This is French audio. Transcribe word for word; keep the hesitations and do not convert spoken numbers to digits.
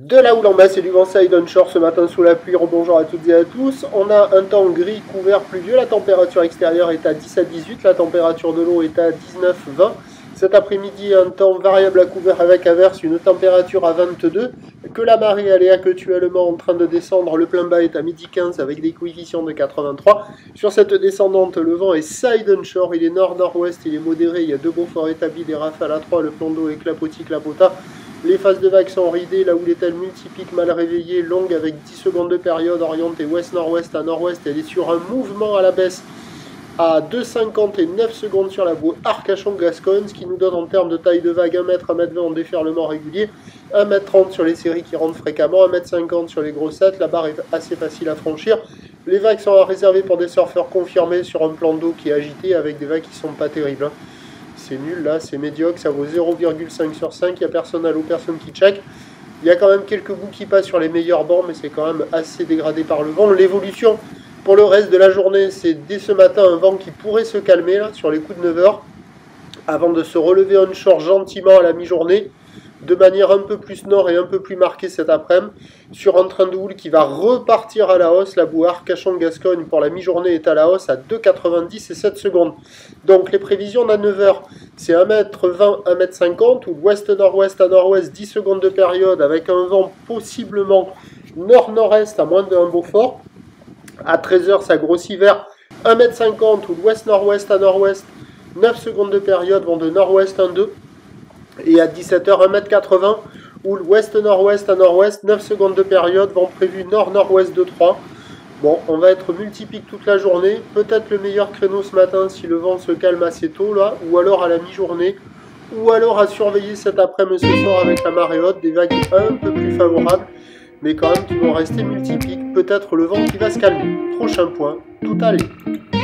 De la houle en basse et du vent side onshore ce matin sous la pluie. Rebonjour à toutes et à tous. On a un temps gris, couvert, pluvieux. La température extérieure est à dix à dix-huit. La température de l'eau est à dix-neuf à vingt. Cet après-midi, un temps variable à couvert avec averse, une température à vingt-deux. Que la marée elle est actuellement en train de descendre. Le plein bas est à midi quinze avec des coefficients de quatre-vingt-trois. Sur cette descendante, le vent est side onshore. Il est nord-nord-ouest, il est modéré. Il y a deux beaux forts établis, des rafales à trois. Le plan d'eau est clapotis-clapota. Les phases de vagues sont ridées, la houle est-elle multiplique, mal réveillée, longue avec dix secondes de période, orientée ouest-nord-ouest à nord-ouest. Elle est sur un mouvement à la baisse à deux cinquante et neuf secondes sur la bouée Arcachon-Gascogne, ce qui nous donne en termes de taille de vague un mètre, un mètre vingt en déferlement régulier, un mètre trente sur les séries qui rentrent fréquemment, un mètre cinquante sur les grossettes. La barre est assez facile à franchir. Les vagues sont réservées pour des surfeurs confirmés sur un plan d'eau qui est agité avec des vagues qui sont pas terribles, hein. C'est nul là, c'est médiocre, ça vaut zéro virgule cinq sur cinq, il n'y a personne à l'eau, personne qui check. Il y a quand même quelques bouts qui passent sur les meilleurs bancs, mais c'est quand même assez dégradé par le vent. L'évolution pour le reste de la journée, c'est dès ce matin un vent qui pourrait se calmer là, sur les coups de neuf heures, avant de se relever onshore gentiment à la mi-journée, de manière un peu plus nord et un peu plus marquée cet après-midi, sur un train de houle qui va repartir à la hausse. La bouée Arcachon-Gascogne pour la mi-journée est à la hausse à deux virgule quatre-vingt-dix et sept secondes. Donc les prévisions à neuf heures, c'est un mètre vingt, un mètre cinquante, ou d'ouest-nord-ouest à nord-ouest, dix secondes de période, avec un vent possiblement nord-nord-est à moins d'un Beaufort. À treize heures, ça grossit vers un mètre cinquante, ou d'ouest-nord-ouest à nord-ouest, neuf secondes de période, vent de nord-ouest un deux. Et à dix-sept heures, un mètre quatre-vingts, ou l'ouest-nord-ouest à nord-ouest, neuf secondes de période, vent prévu nord-nord-ouest de trois. Bon, on va être multipique toute la journée, peut-être le meilleur créneau ce matin si le vent se calme assez tôt là, ou alors à la mi-journée, ou alors à surveiller cet après-midi ce soir avec la marée haute, des vagues un peu plus favorables, mais quand même qui vont rester multipiques, peut-être le vent qui va se calmer. Prochain point, tout allait.